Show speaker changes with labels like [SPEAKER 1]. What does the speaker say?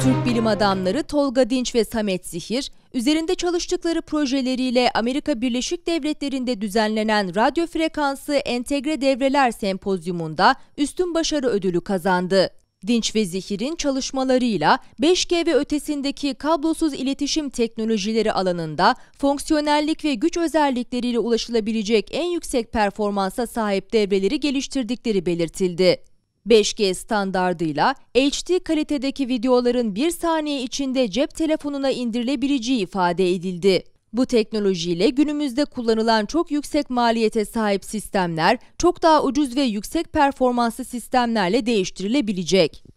[SPEAKER 1] Türk bilim adamları Tolga Dinç ve Samet Zihir, üzerinde çalıştıkları projeleriyle Amerika Birleşik Devletleri'nde düzenlenen radyo frekansı entegre devreler sempozyumunda üstün başarı ödülü kazandı. Dinç ve Zihir'in çalışmalarıyla 5G ve ötesindeki kablosuz iletişim teknolojileri alanında fonksiyonellik ve güç özellikleriyle ulaşılabilecek en yüksek performansa sahip devreleri geliştirdikleri belirtildi. 5G standardıyla HD kalitedeki videoların 1 saniye içinde cep telefonuna indirilebileceği ifade edildi. Bu teknolojiyle günümüzde kullanılan çok yüksek maliyete sahip sistemler çok daha ucuz ve yüksek performanslı sistemlerle değiştirilebilecek.